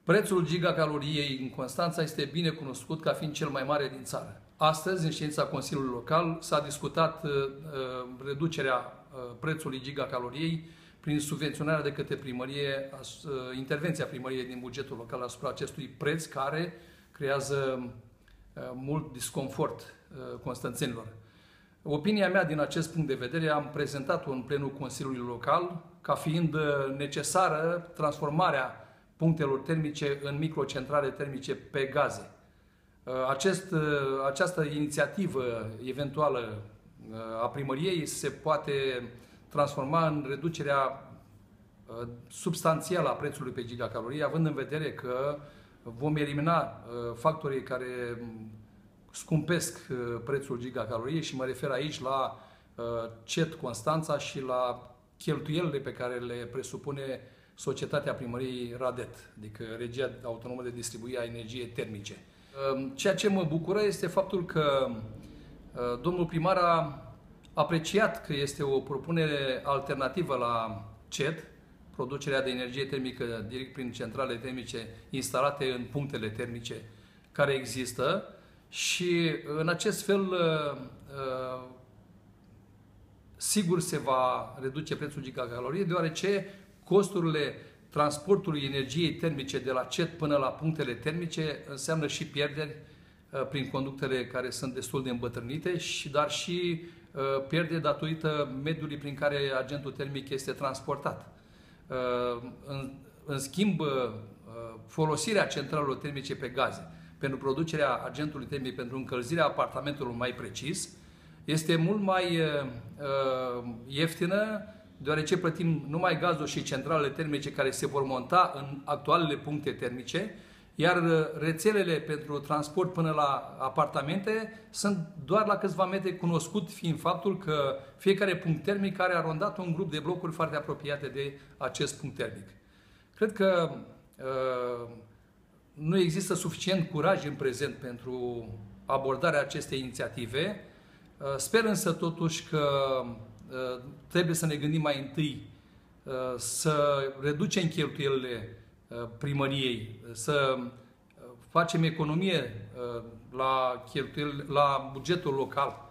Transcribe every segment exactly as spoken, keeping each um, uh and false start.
Prețul gigacaloriei în Constanța este bine cunoscut ca fiind cel mai mare din țară. Astăzi, în ședința Consiliului Local, s-a discutat uh, reducerea uh, prețului gigacaloriei prin subvenționarea de către primărie, uh, intervenția primăriei din bugetul local asupra acestui preț, care creează uh, mult disconfort uh, constanțenilor. Opinia mea din acest punct de vedere, am prezentat-o în plenul Consiliului Local, ca fiind necesară transformarea punctelor termice în microcentrale termice pe gaze. Acest, această inițiativă eventuală a primăriei se poate transforma în reducerea substanțială a prețului pe gigacalorie, având în vedere că vom elimina factorii care scumpesc prețul gigacaloriei și mă refer aici la C E T Constanța și la cheltuielile pe care le presupune societatea primăriei RADET, adică Regia Autonomă de Distribuire a Energiei Termice. Ceea ce mă bucură este faptul că domnul primar a apreciat că este o propunere alternativă la C E T, producerea de energie termică direct prin centrale termice instalate în punctele termice care există, și în acest fel sigur se va reduce prețul gigacaloriei, deoarece costurile transportului energiei termice de la C E T până la punctele termice înseamnă și pierderi prin conductele care sunt destul de îmbătrânite, și dar și pierderi datorită mediului prin care agentul termic este transportat. În, în schimb, folosirea centralelor termice pe gaze pentru producerea agentului termic, pentru încălzirea apartamentului mai precis, este mult mai uh, ieftină, deoarece plătim numai gazul și centralele termice care se vor monta în actualele puncte termice, iar rețelele pentru transport până la apartamente sunt doar la câțiva metri, cunoscut fiind faptul că fiecare punct termic are arondat un grup de blocuri foarte apropiate de acest punct termic. Cred că uh, nu există suficient curaj în prezent pentru abordarea acestei inițiative. Sper însă totuși că trebuie să ne gândim mai întâi să reducem cheltuielile primăriei, să facem economie la, la bugetul local,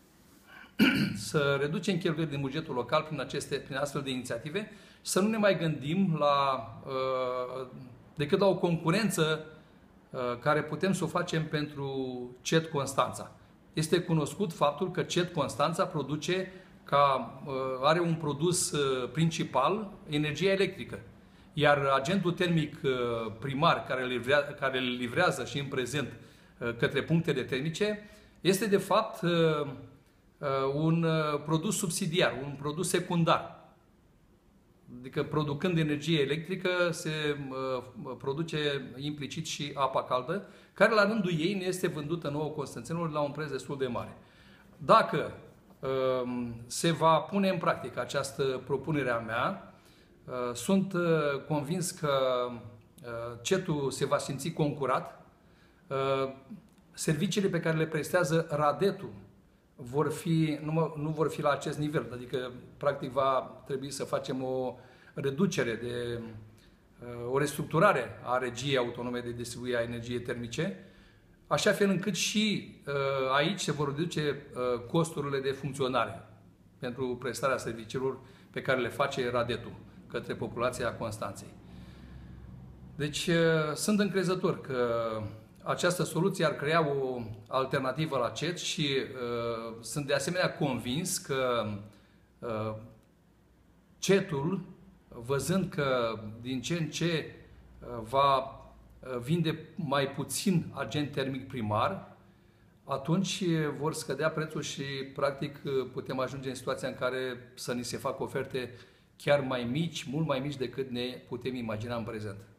să reducem cheltuielile din bugetul local prin, aceste, prin astfel de inițiative, să nu ne mai gândim la decât la o concurență care putem să o facem pentru C E T Constanța. Este cunoscut faptul că C E T Constanța produce ca, are un produs principal, energia electrică. Iar agentul termic primar care îl livrează, care îl livrează și în prezent către punctele termice este de fapt un produs subsidiar, un produs secundar. Adică producând energie electrică se uh, produce implicit și apa caldă, care la rândul ei ne este vândută nouă constanțenilor la un preț destul de mare. Dacă uh, se va pune în practică această propunere a mea, uh, sunt uh, convins că uh, C E T-ul se va simți concurat, uh, serviciile pe care le prestează RADET-ul vor fi, nu, nu vor fi la acest nivel, adică practic va trebui să facem o reducere, de, o restructurare a Regiei Autonome de Distribuire a Energiei Termice, așa fel încât și aici se vor reduce costurile de funcționare pentru prestarea serviciilor pe care le face RADET-ul către populația Constanței. Deci sunt încrezător că această soluție ar crea o alternativă la C E T și uh, sunt de asemenea convins că uh, C E T-ul, văzând că din ce în ce uh, va vinde mai puțin agent termic primar, atunci vor scădea prețul și practic putem ajunge în situația în care să ni se facă oferte chiar mai mici, mult mai mici decât ne putem imagina în prezent.